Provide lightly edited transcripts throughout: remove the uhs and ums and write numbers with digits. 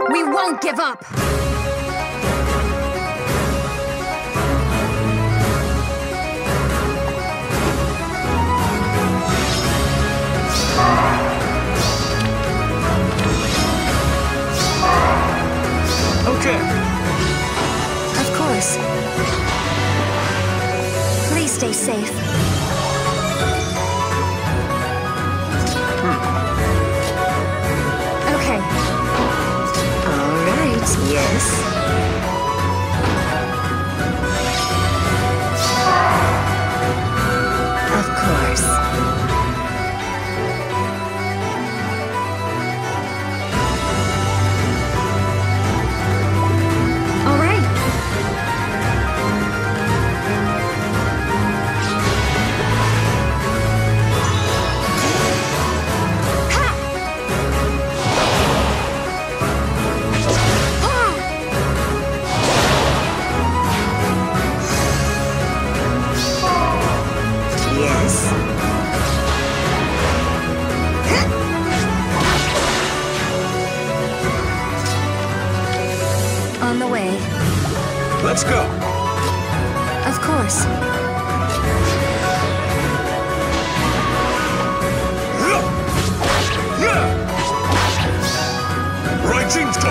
We won't give up! Okay. Of course. Please stay safe. Okay. All right, yes. Of course. All right. Ha! Yes. On the way. Let's go. Of course. Rajinsko.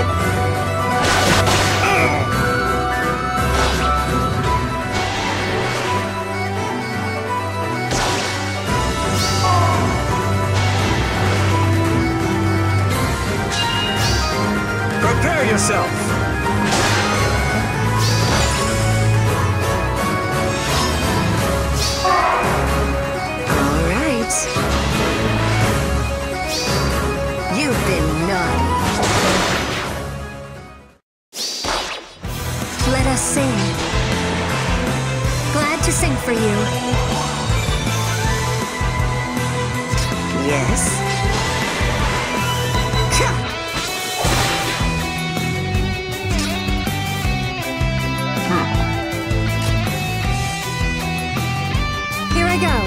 Prepare yourself. All right. You've been naughty. Let us sing. Glad to sing for you. Yes. Here I go.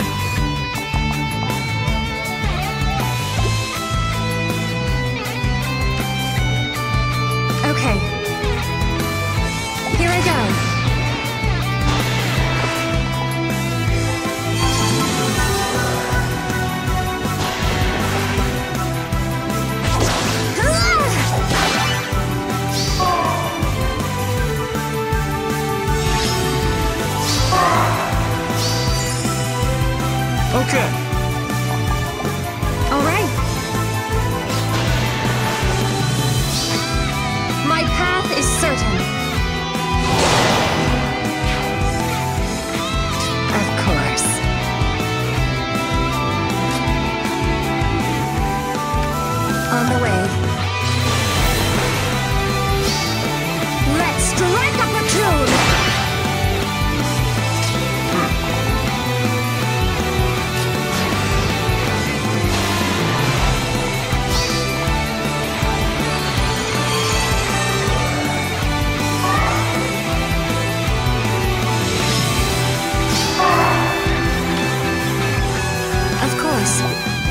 Okay. Here I go. Okay. All right. My path is certain. Of course. On the way. Let's strike up a tune! Of course.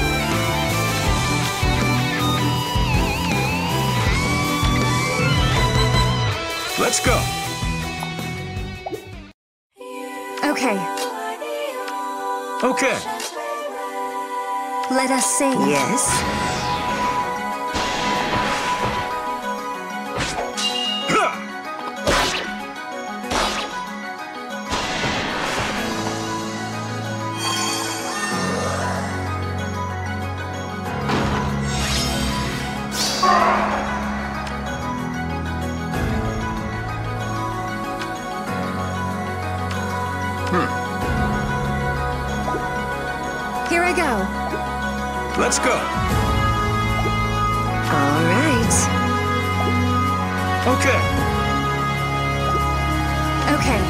Let's go. Okay. Okay. Let us sing. Yes. Here I go. Let's go. All right. Okay. Okay.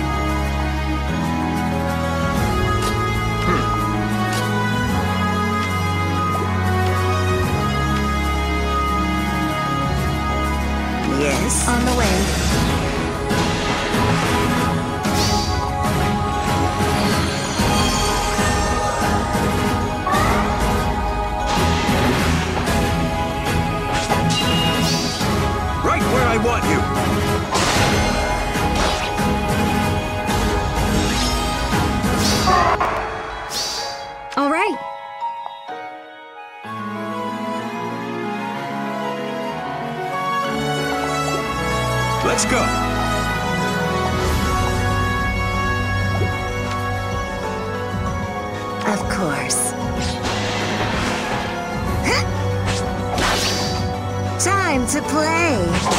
Yes. On the way. Right Let's go. Of course. Time to play.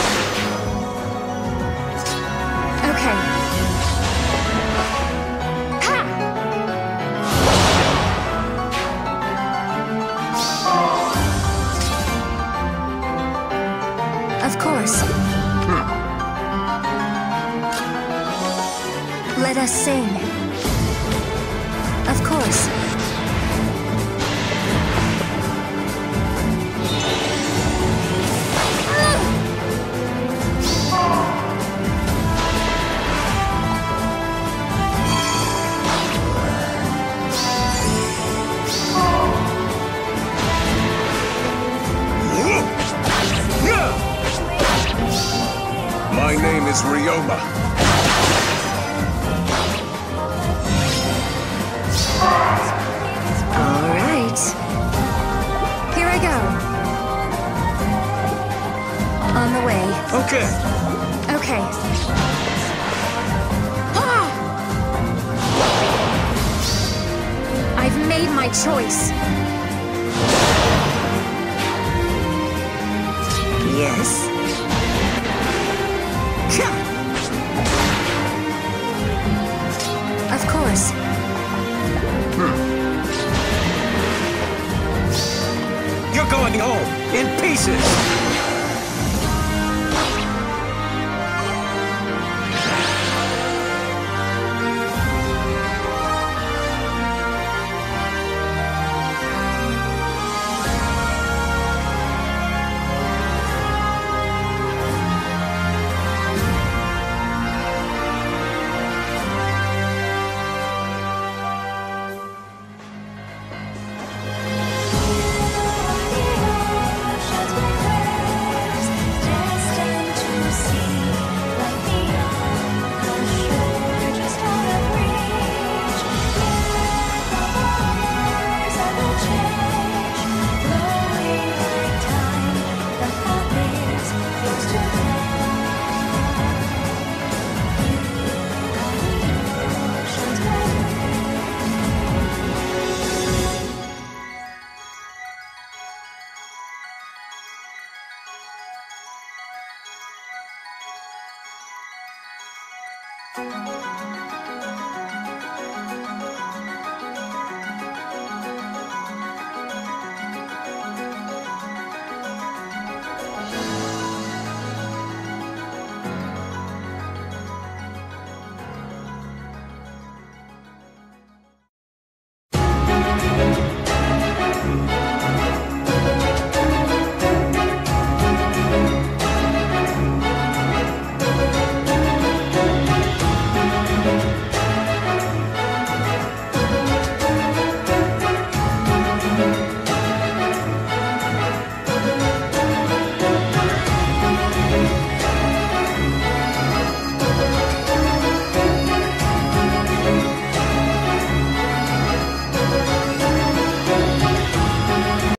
Okay. Ha! Of course. Let us sing. Of course. My name is Ryoma. All right. Here I go. On the way. Okay. Okay. Ah! I've made my choice. Yes. Of course. You're going home in pieces.